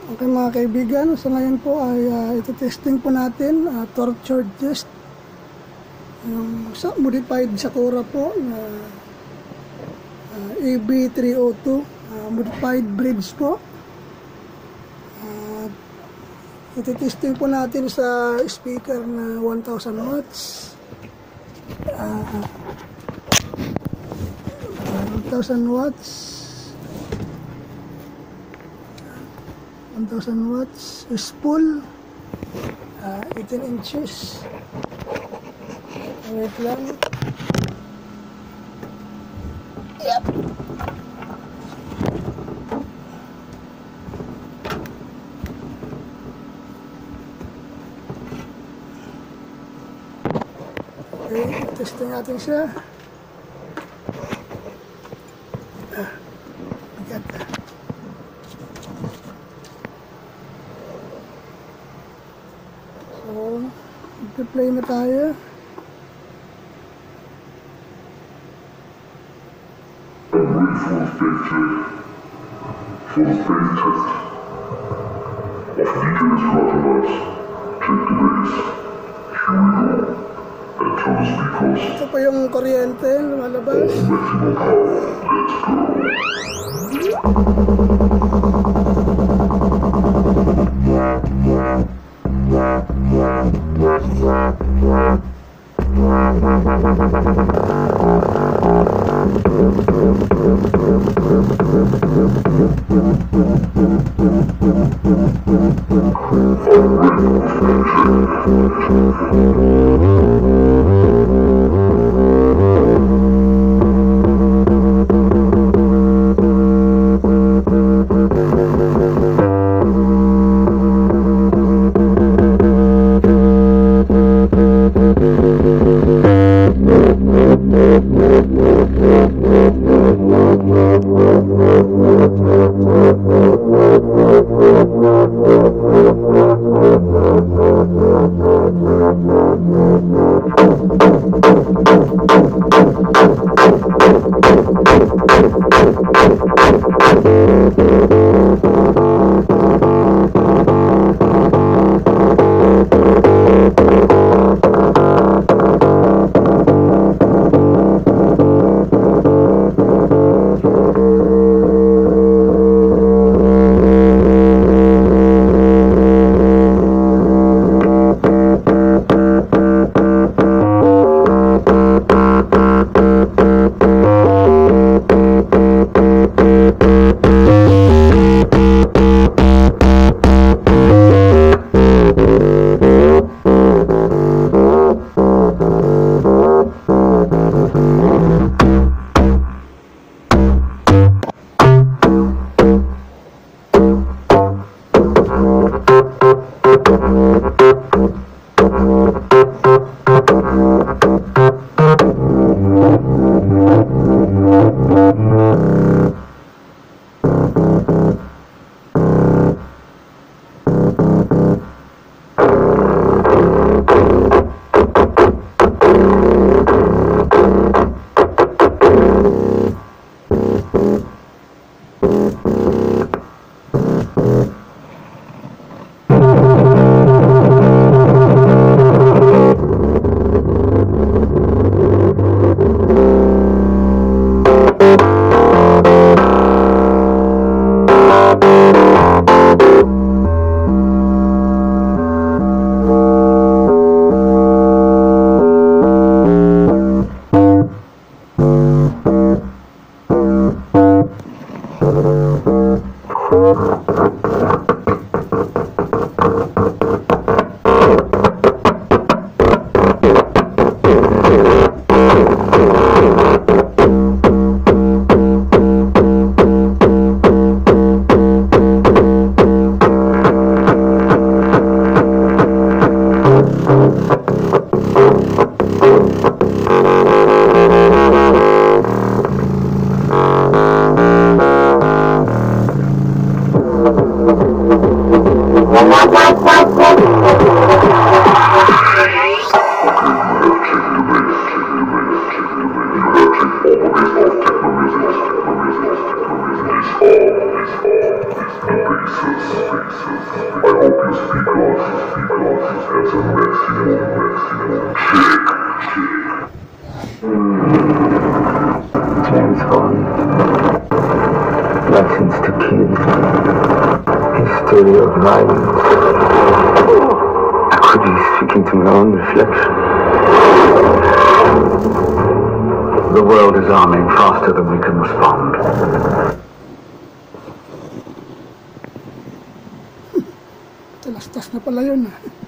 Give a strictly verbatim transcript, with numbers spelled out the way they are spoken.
Okay mga kaibigan, so ngayon po ay uh, ito-testing po natin, uh, torture test, yung um, modified sakura po na uh, A B three oh two, uh, modified bridge po. Uh, ito-testing po natin sa speaker na one thousand watts, uh, one thousand watts, one thousand watts is full, uh, eighteen inches. Wait lang. Yep. Okay, testing natin siya. Ah, bigat na. So, mag-play na tayo. I'm ready for the faith check. For the faith test. Of D J's Rockers. Check the bass. Here we go. And tell the speakers. Ito po yung kuryente lumalabas. All maximum power. Let's go. I hope you speak us, speak us as a maximum, maximum check, check. James Bond. License to Kill. History of violence. I could be speaking to my own reflection. The world is arming faster than we can respond. Talastas na pala yun.